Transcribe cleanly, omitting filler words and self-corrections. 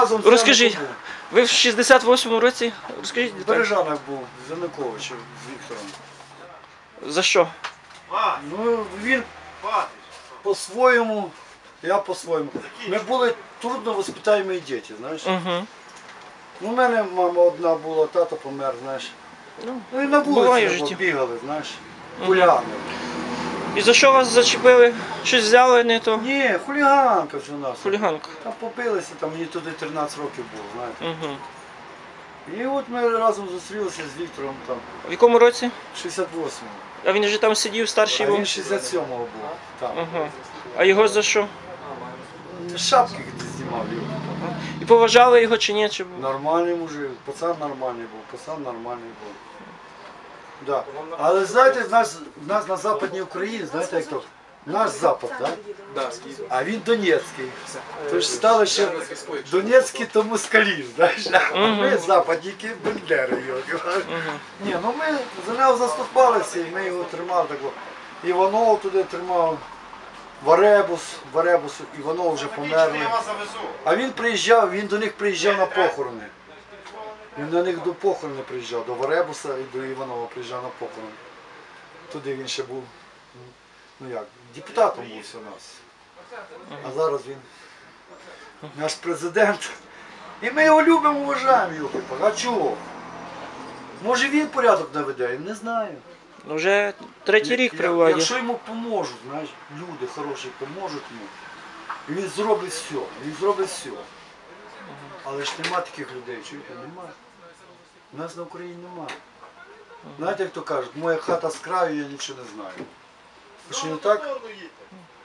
Розкажіть, ви в 68-му році, розкажіть В деталі. Бережанах був з Януковичем, з Віктором. За що? Ну, він по-своєму, я по-своєму. Ми були трудно воспитаємі діти, знаєш. Угу. У мене мама одна була, тато помер, знаєш. Ну і на буває в вулиці житті. бігали, знаєш, гуляли. І за що вас зачепили? Щось взяли не то? Ні, хуліганка вже у нас. Хуліганка. Там побилися, там мені туди 13 років було, знаєте. Угу. І от ми разом зустрілися з Віктором там, В якому році? 68-го. А він вже там сидів, старший А був? він 67-го був. Там. Угу. А його за що? Шапки знімав його. І поважали його чи ні? Чи... Нормальний мужик, пацан нормальний був, пацан нормальний був. Да. Але знаєте, в нас на Западній Україні, знаєте як то, наш Запад, так? А він Донецький. Тож стали ще Донецькі то москалі, знаєш. А ми западники, бендери його. Ні, ну ми за нього заступалися і ми його тримали такого. Іванов туди тримав, Варебус, Іванов вже померли. А він приїжджав, він до них приїжджав на похорони. Він на них до похорони приїжджав, до Варебуса і до Іванова приїжджав на похорони. Туди він ще був, ну як, депутатом був все у нас. А зараз він наш президент. І ми його любимо, вважаємо його. А чого? Може він порядок наведе, я не знаю. Ну вже третій рік при владі. Якщо йому поможуть, знаєш, люди хороші поможуть йому, і він зробить все, він зробить все. Але ж нема таких людей, чуєте, нема. У нас на Україні нема. Знаєте, як то кажуть, моя хата з краю, я нічого не знаю. Що не так?